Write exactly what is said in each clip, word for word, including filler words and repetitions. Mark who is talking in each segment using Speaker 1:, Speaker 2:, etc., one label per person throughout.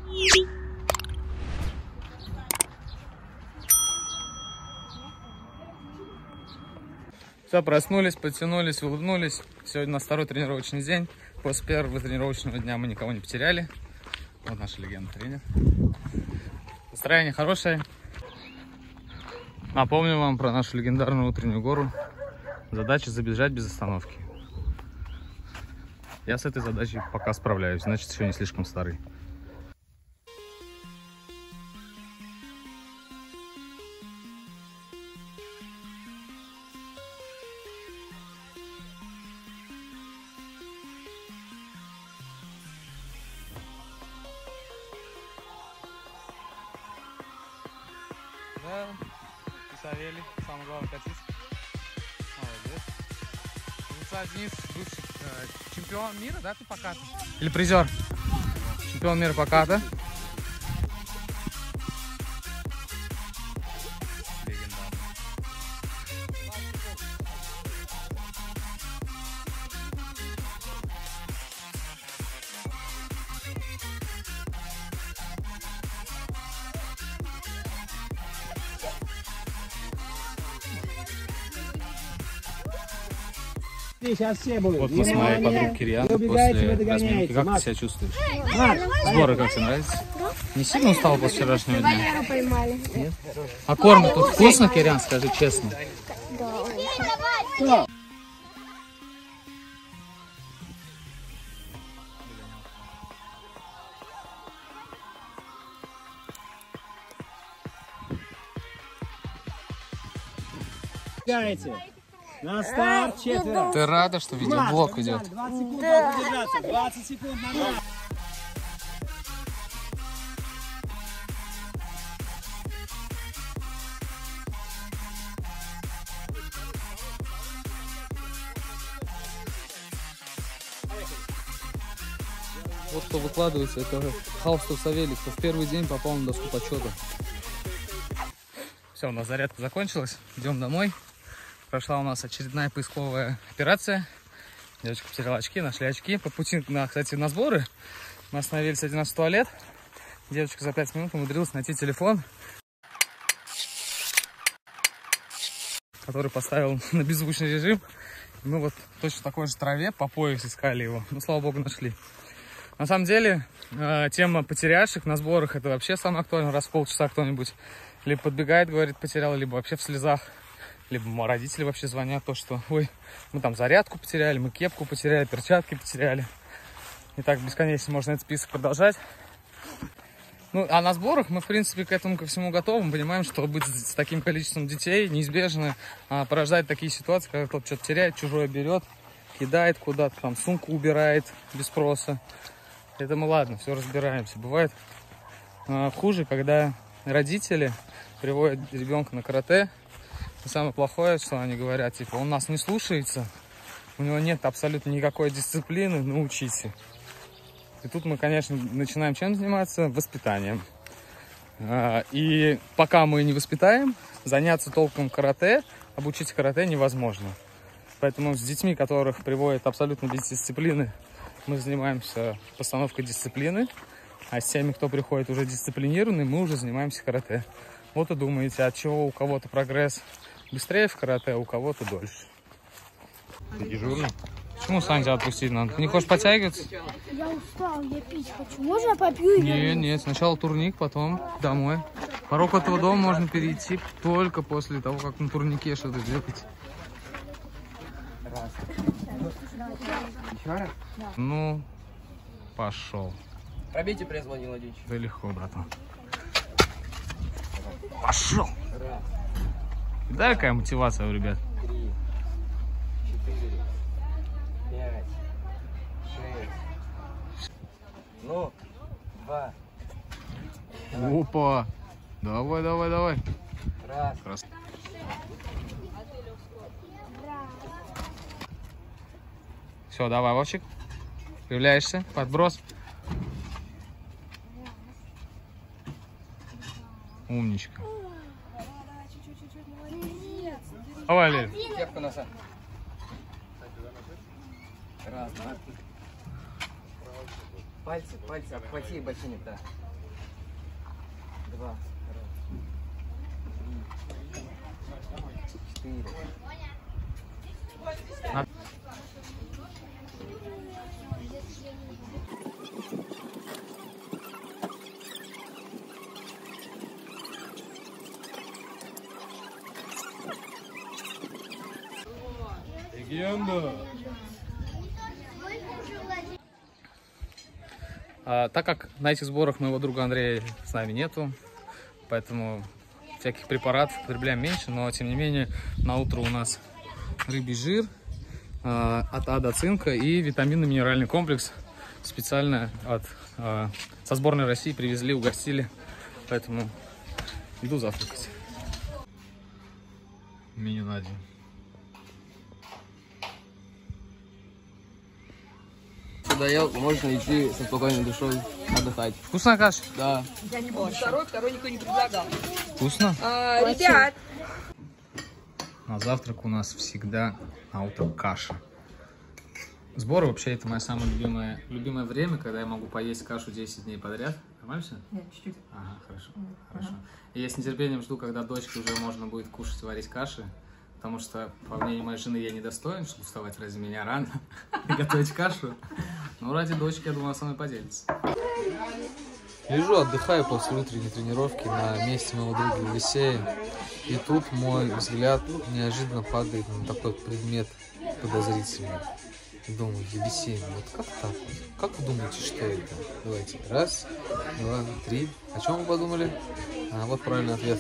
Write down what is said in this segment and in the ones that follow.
Speaker 1: Все, проснулись, подтянулись, улыбнулись. Сегодня у нас второй тренировочный день. После первого тренировочного дня мы никого не потеряли. Вот наша легенда тренер. Настроение хорошее. Напомню вам про нашу легендарную утреннюю гору. Задача забежать без остановки. Я с этой задачей пока справляюсь, значит, еще не слишком старый. Да, и Савелий, самый главный катист. Молодец. Вниз, Денис, бывший э, чемпион мира, да, ты по кату? Или призер? Чемпион мира по кату.
Speaker 2: Сейчас все будут.
Speaker 1: Вот после моей подруги Рианы, после разминки, как ты себя чувствуешь? Сборы как тебе нравятся? Не сильно устал после вчерашнего дня? Нет? А корм тут вкусно, Кириан, скажи честно?
Speaker 2: Да. На старт четверо.
Speaker 1: Ты рада, что видеоблог идет?
Speaker 2: двадцать секунд надо держаться. двадцать секунд надо.
Speaker 1: Вот кто выкладывается, это Хаустов Савелий, кто в первый день попал на доску почета. Все, у нас зарядка закончилась, идем домой. Прошла у нас очередная поисковая операция. Девочка потеряла очки, нашли очки. По пути, на, кстати, на сборы мы остановились один раз в туалет. Девочка за пять минут умудрилась найти телефон, который поставил на беззвучный режим. И мы вот точно в такой же траве по пояс искали его. Ну, слава богу, нашли. На самом деле, э, тема потерявших на сборах — это вообще самое актуальное. Раз в полчаса кто-нибудь либо подбегает, говорит, потерял, либо вообще в слезах. Либо родители вообще звонят, то, что ой, мы там зарядку потеряли, мы кепку потеряли, перчатки потеряли. И так бесконечно можно этот список продолжать. Ну, а на сборах мы, в принципе, к этому ко всему готовы. Мы понимаем, что быть с таким количеством детей неизбежно а, порождает такие ситуации, когда кто-то что-то теряет, чужое берет, кидает куда-то, там сумку убирает без спроса. Это мы, ладно, все разбираемся. Бывает а, хуже, когда родители приводят ребенка на карате. И самое плохое, что они говорят, типа, он нас не слушается, у него нет абсолютно никакой дисциплины, научите. И тут мы, конечно, начинаем чем заниматься? Воспитанием. И пока мы не воспитаем, заняться толком карате, обучить карате невозможно. Поэтому с детьми, которых приводят абсолютно без дисциплины, мы занимаемся постановкой дисциплины, а с теми, кто приходит уже дисциплинированный, мы уже занимаемся карате. Вот и думаете, от чего у кого-то прогресс быстрее в карате, а у кого-то дольше. Ты дежурный? Почему Саня отпустить надо? Ты не хочешь подтягиваться?
Speaker 3: Я устал, я пить хочу. Можно я попью?
Speaker 1: Нет, нет, сначала турник, потом домой. Порог этого дома можно перейти только после того, как на турнике что-то сделать.
Speaker 2: Еще раз?
Speaker 1: Ну, пошел.
Speaker 2: Пробейте пресс, Владимир Владимирович.
Speaker 1: Да легко, братан. Пошел. Да, какая мотивация у ребят.
Speaker 2: Три, четыре, пять, шесть. Ну, два.
Speaker 1: Опа. Давай, давай, давай.
Speaker 2: Раз.
Speaker 1: Крас... Все, давай, Вовчик. Появляешься. Подброс. Умничка. Давай, Лель.
Speaker 2: Кепку носа. Раз, два. Пальцы, пальцы, обхвати ботинок, да. два. Раз. Четыре.
Speaker 1: На- Легенда. А, так как на этих сборах моего друга Андрея с нами нету, поэтому всяких препаратов потребляем меньше, но тем не менее на утро у нас рыбий жир, а, от А до цинка и витаминно-минеральный комплекс специально от, а, со сборной России привезли, угостили, поэтому иду завтракать. Меню на день.
Speaker 4: Доел, можно идти со спокойной душой отдыхать.
Speaker 1: Вкусная каша?
Speaker 4: Да.
Speaker 5: Я не буду второй, второй никто не предлагал.
Speaker 1: Вкусно?
Speaker 5: А, ребят,
Speaker 1: На завтрак у нас всегда на утро каша. Сборы вообще это мое самое любимое, любимое время, когда я могу поесть кашу десять дней подряд. Нормально все?
Speaker 5: нет, чуть-чуть.
Speaker 1: Ага, хорошо, хорошо. И я с нетерпением жду, когда дочке уже можно будет кушать, варить каши. Потому что, по мнению моей жены, я недостоин, чтобы вставать ради меня рано и готовить кашу. Но ради дочки, я думаю, она со мной поделится.
Speaker 6: Лежу, отдыхаю после утренней тренировки на месте моего друга Елисея. И тут мой взгляд неожиданно падает на такой предмет подозрительный. И думаю, Елисей, вот как так вот? Как вы думаете, что это? Давайте. Раз, два, три. О чем вы подумали? А, вот правильный ответ.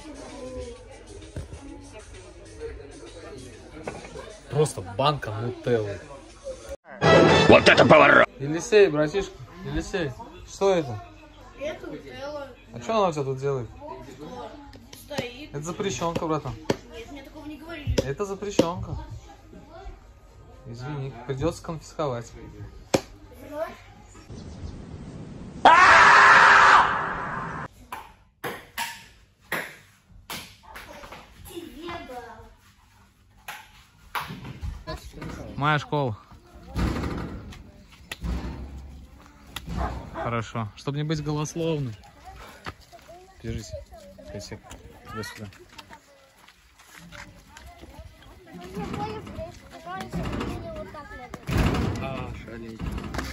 Speaker 6: Просто банка нутеллы.
Speaker 7: Вот это поворот!
Speaker 6: Елисей, братишка, Елисей, что это?
Speaker 3: Это нутелла.
Speaker 6: А что она у тебя тут делает?
Speaker 3: Стоит.
Speaker 6: Это запрещенка, братан.
Speaker 3: Нет, мне такого не говорили.
Speaker 6: Это запрещенка. Извини, придется конфисковать.
Speaker 1: Моя школа. Хорошо. Чтобы не быть голословным. Держите. Спасибо. Туда-сюда.
Speaker 4: А, шалей.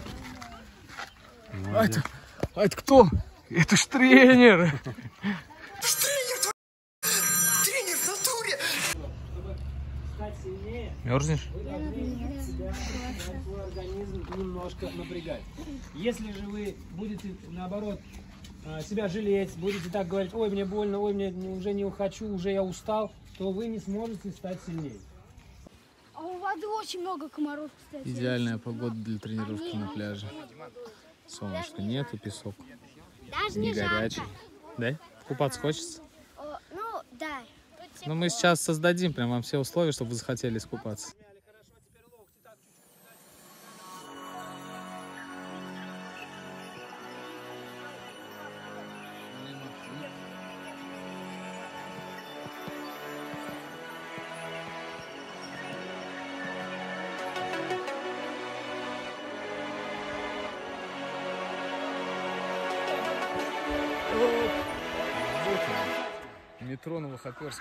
Speaker 1: А это, а это кто? Это ж тренер! Мерзнешь?
Speaker 8: Свой организм немножко напрягать. Если же вы будете, наоборот, себя жалеть, будете так говорить, ой, мне больно, ой, мне уже не хочу, уже я устал, то вы не сможете стать сильнее.
Speaker 3: А у воды очень много комаров, кстати.
Speaker 1: Идеальная погода для тренировки на пляже. Солнышко нету, песок
Speaker 3: Даже
Speaker 1: не
Speaker 3: не жарко.
Speaker 1: горячий. Да? Купаться хочется?
Speaker 3: О, ну, да.
Speaker 1: Ну мы сейчас создадим прям вам все условия, чтобы вы захотели искупаться. Метро Новохоперск.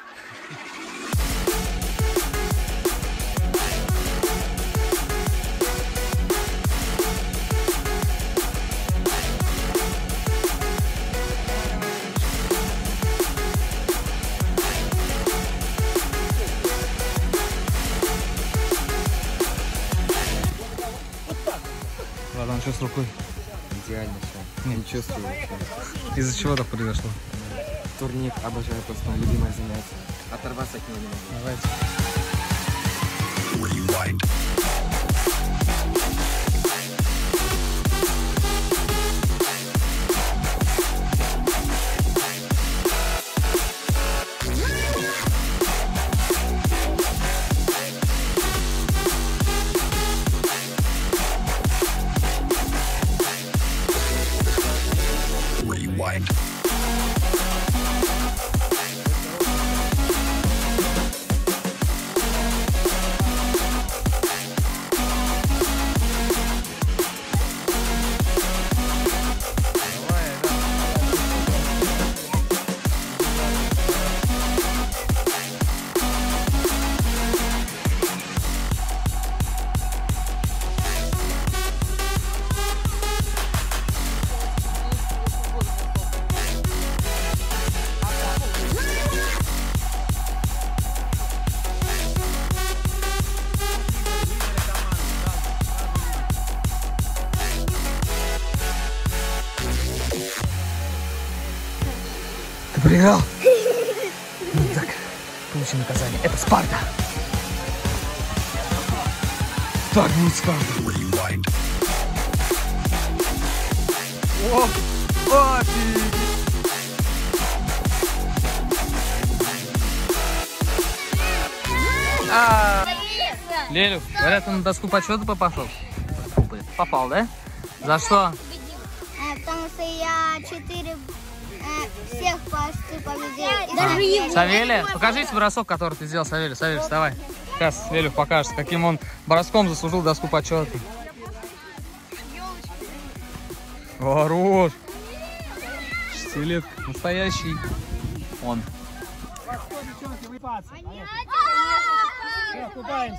Speaker 1: Ладно, что с рукой?
Speaker 4: Идеально все. Не чувствую.
Speaker 1: Из-за чего так произошло?
Speaker 4: Турник, обожаю просто мое любимое занятие. Оторваться от него не могу.
Speaker 1: Давайте.
Speaker 7: Rewind.
Speaker 1: проиграл. Ну так, получи наказание. Это Спарта. Так будет Спарта. О, офигеть. А, Лелю, говорят, ты на доску почета пошел? Попал, да? За что?
Speaker 3: Потому что я четыре всех посты победил.
Speaker 1: Савелий, покажите бросок, который ты сделал, Савелий. Савелий, вставай. Сейчас Лелю покажет, каким он броском заслужил доску почета. Хорош. Шестилетка. Настоящий он.
Speaker 8: Купаемся.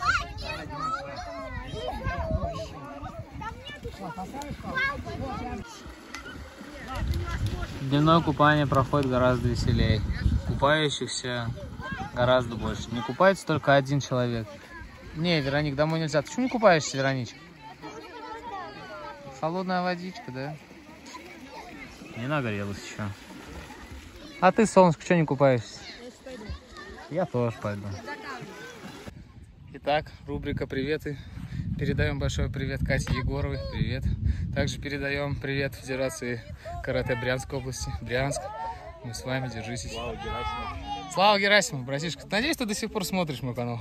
Speaker 1: Дневное купание проходит гораздо веселее. Купающихся гораздо больше. Не купается только один человек. Не, Вероник, домой нельзя. Ты почему не купаешься, Вероничек? Холодная водичка, да? Не нагрелась еще. А ты, солнышко, что не купаешься? Я тоже пойду. Итак, рубрика «Приветы». Передаем большой привет Кате Егоровой. Привет. Также передаем привет Федерации карате Брянской области. Брянск. Мы с вами, держитесь. Слава Герасимову. Слава Герасимову, братишка. Надеюсь, ты до сих пор смотришь мой канал.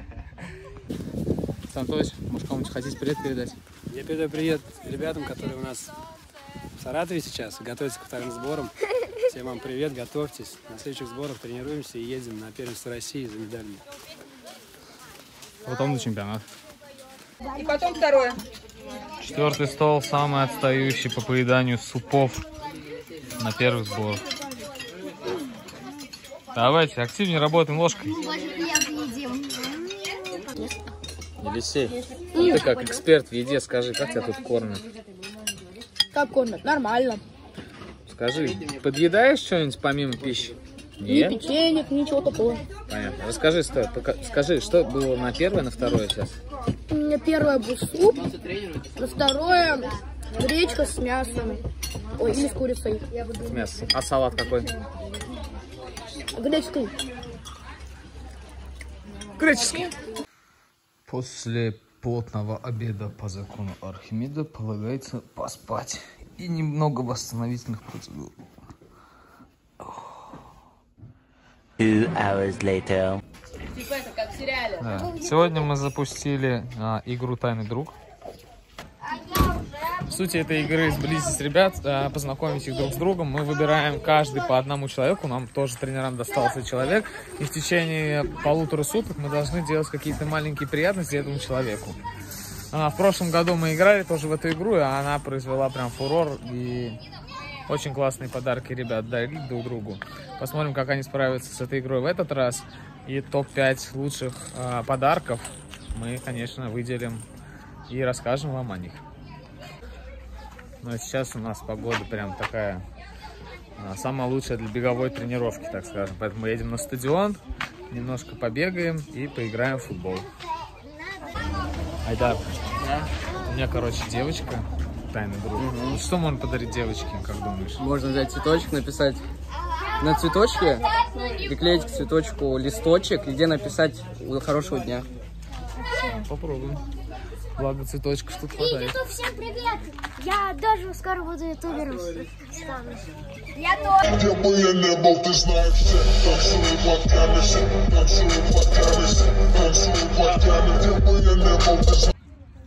Speaker 1: Сантось, может, кому-нибудь хотите привет передать?
Speaker 8: Я передаю привет ребятам, которые у нас в Саратове сейчас, готовятся к вторым сборам. Всем вам привет, готовьтесь. На следующих сборах тренируемся и едем на первенство России за медалями.
Speaker 1: Потом на чемпионат.
Speaker 5: И потом второе.
Speaker 1: Четвертый стол, самый отстающий по поеданию супов на первых сборах. Давайте, активнее работаем ложкой. Елисей, ты как эксперт в еде, скажи, как тебя тут кормят?
Speaker 9: Как кормят? Нормально.
Speaker 1: Скажи, подъедаешь что-нибудь помимо пищи?
Speaker 9: Нет? Ни печенье, ничего такого.
Speaker 1: Понятно. Расскажи, что, скажи, что было на первое, на второе сейчас?
Speaker 9: У меня первое был суп, на второе гречка с мясом. Ой, или с курицей.
Speaker 1: С мясом. А салат какой?
Speaker 9: Греческий.
Speaker 1: Греческий. После плотного обеда по закону Архимеда полагается поспать и немного восстановительных процедур.
Speaker 7: Two hours later.
Speaker 5: Типа это как в сериале.
Speaker 1: Да. Сегодня мы запустили а, игру «Тайный друг». В сути этой игры сблизить ребят, а, познакомить их друг с другом. Мы выбираем каждый по одному человеку. Нам тоже тренерам достался человек. И в течение полутора суток мы должны делать какие-то маленькие приятности этому человеку. А, в прошлом году мы играли тоже в эту игру, и она произвела прям фурор. И очень классные подарки ребят дарили друг другу. Посмотрим, как они справятся с этой игрой в этот раз. И топ пять лучших э, подарков мы, конечно, выделим и расскажем вам о них. Но сейчас у нас погода прям такая, э, самая лучшая для беговой тренировки, так скажем. Поэтому мы едем на стадион, немножко побегаем и поиграем в футбол. Айдар, да? У меня, короче, девочка. Тайный друг. Угу. Что можно подарить девочке, как думаешь?
Speaker 4: Можно взять цветочек, написать на цветочке, приклеить к цветочку листочек, где написать «Хорошего дня».
Speaker 1: Попробуем. Благо цветочков тут хватает.
Speaker 3: YouTube, всем привет! Я даже скоро буду ютубером стану. Я тоже.
Speaker 10: Где бы я не был, ты знаешь все. Танцую под камешек, танцую под камешек, танцую под камешек. Где бы я не был, ты знаешь.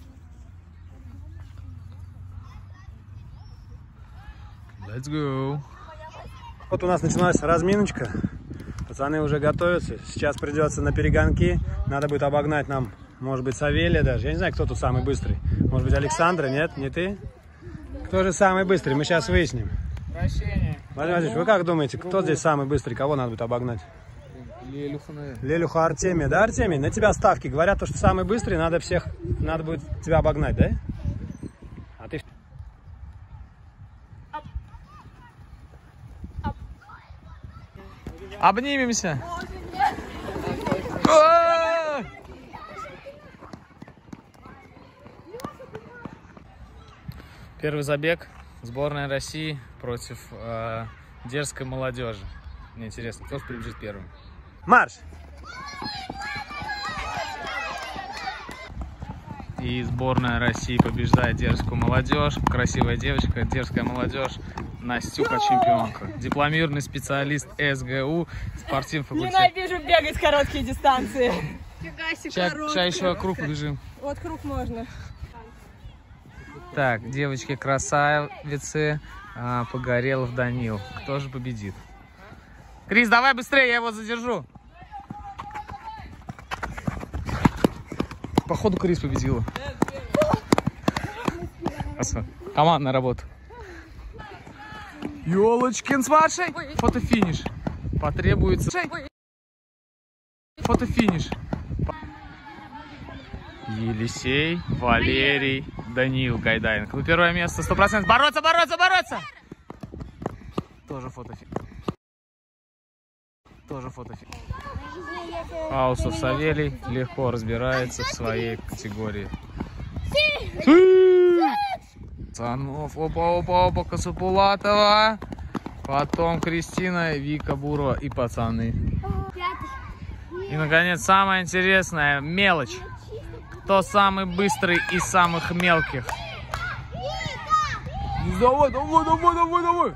Speaker 1: Let's go.
Speaker 8: Вот у нас началась разминочка. Пацаны уже готовятся. Сейчас придется на перегонки. Надо будет обогнать нам, может быть, Савелия даже. Я не знаю, кто тут самый быстрый. Может быть, Александра? Нет? Не ты? Кто же самый быстрый? Мы сейчас выясним.
Speaker 1: Прощение.
Speaker 8: Владимир Владимирович, вы как думаете, кто здесь самый быстрый? Кого надо будет обогнать?
Speaker 1: Лелюха, наверное.
Speaker 8: Лелюха, Артемия. Да, Артемий? На тебя ставки. Говорят, что самый быстрый, надо всех, надо будет тебя обогнать, да? А ты...
Speaker 1: Обнимемся. Первый забег. Сборная России против э, дерзкой молодежи. Мне интересно, кто же прибежит первым.
Speaker 11: Марш!
Speaker 1: И сборная России побеждает дерзкую молодежь. Красивая девочка, дерзкая молодежь. Настюха чемпионка. Дипломированный специалист СГУ, спортивный факультет.
Speaker 5: Ненавижу бегать короткие дистанции.
Speaker 1: Сейчас еще круг побежим.
Speaker 5: Вот круг можно.
Speaker 1: Так, девочки красавицы, а, Погорелов Данил. Кто же победит? Крис, давай быстрее, я его задержу. Походу, Крис победила. Командная работа. Ёлочкин с Машей. Фотофиниш. Потребуется. Фотофиниш. Елисей, Валерий, Даниил Гайдайнко. Ну, первое место, сто процентов. Бороться, бороться, бороться! Тоже фотофиниш. Тоже фотофиниш. Аусов Савелий легко разбирается в своей категории. Пацанов, опа, опа, опа, Касапулатова. Потом Кристина, Вика Бурова и пацаны. И, наконец, самое интересное, мелочь. Кто самый быстрый из самых мелких? Давай, давай, давай, давай, давай.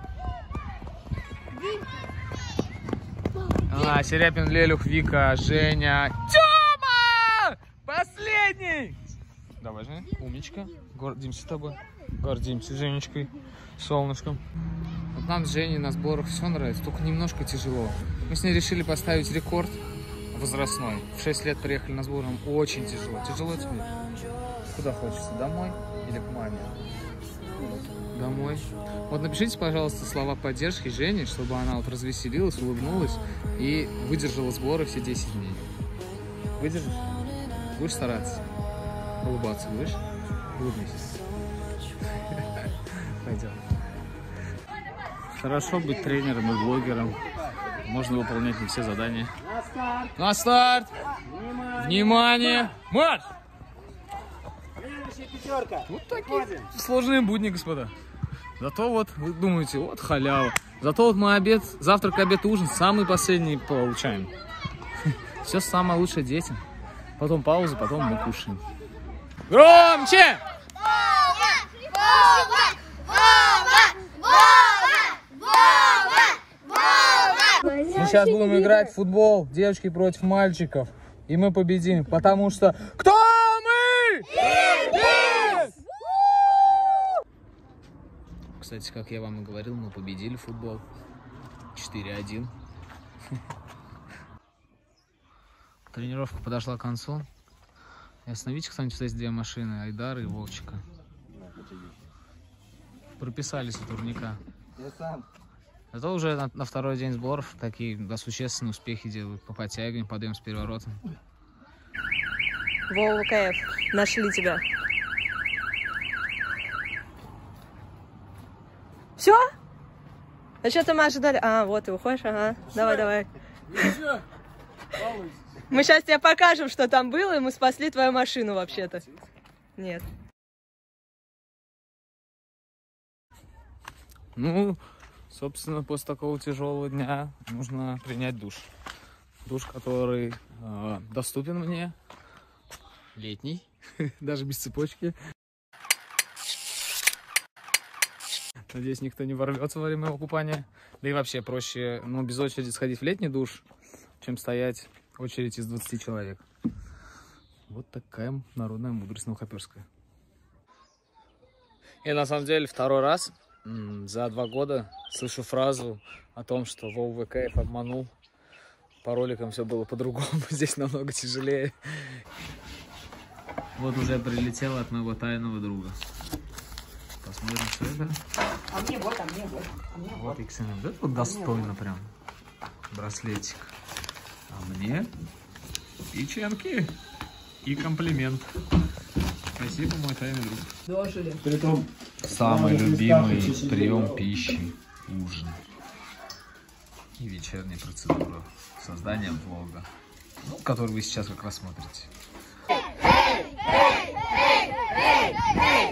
Speaker 1: А, Серяпин, Лелюх, Вика, Женя. Тёма! Последний! Давай, Женя, умничка. Гордимся тобой. Гордимся Женечкой, солнышком. Вот нам с Женей на сборах все нравится, только немножко тяжело. Мы с ней решили поставить рекорд возрастной. В шесть лет приехали на сбор, нам очень тяжело. Тяжело тебе? Куда хочется? Домой или к маме? Домой. Вот напишите, пожалуйста, слова поддержки Жене, чтобы она вот развеселилась, улыбнулась и выдержала сборы все десять дней. Выдержишь? Будешь стараться? Улыбаться будешь? Улыбнись. Пойдем. Хорошо быть тренером и блогером. Можно выполнять не все задания. На старт! Внимание! Внимание! Марш! Вот такие сложные будни, господа. Зато вот, вы думаете, вот халява. Зато вот мы обед, завтрак, обед, ужин самый последний получаем. Все самое лучшее детям. Потом пауза, потом мы кушаем. Громче! Мы сейчас будем играть в футбол, девочки против мальчиков. И мы победим, потому что... Кто мы? Ирбис! Кстати, как я вам и говорил, мы победили футбол. четыре один. Тренировка подошла к концу. И остановите кто-нибудь вот эти две машины, Айдара и Вовчика. Прописались у турника.
Speaker 4: Я сам.
Speaker 1: Зато уже на, на второй день сборов такие да, существенные успехи делают по подтягиванию, подъем с переворотом.
Speaker 5: Вова ВКФ, нашли тебя. Все? А что ты, Маша, дали? А, вот ты уходишь, ага. Давай, давай. Мы сейчас тебе покажем, что там было, и мы спасли твою машину вообще-то. Нет.
Speaker 1: Ну, собственно, после такого тяжелого дня нужно принять душ. Душ, который э, доступен мне. Летний, даже без цепочки. Надеюсь, никто не ворвется во время его купания. Да и вообще проще, ну, без очереди сходить в летний душ, чем стоять в очередь из двадцати человек. Вот такая народная мудрость новохоперская. И на самом деле второй раз за два года слышу фразу о том, что Вова ВКФ обманул. По роликам все было по-другому, здесь намного тяжелее. Вот уже прилетело от моего тайного друга. Посмотрим, что это.
Speaker 5: А мне вот, а мне вот. А мне
Speaker 1: вот икс эн эм. Это вот достойно прям. Браслетик. А мне печенки и комплимент. Спасибо, мой тайный друг.
Speaker 5: Дожили.
Speaker 11: Притом,
Speaker 1: самый любимый прием пищи – ужин. И вечерняя процедура создания влога, ну, который вы сейчас как раз смотрите.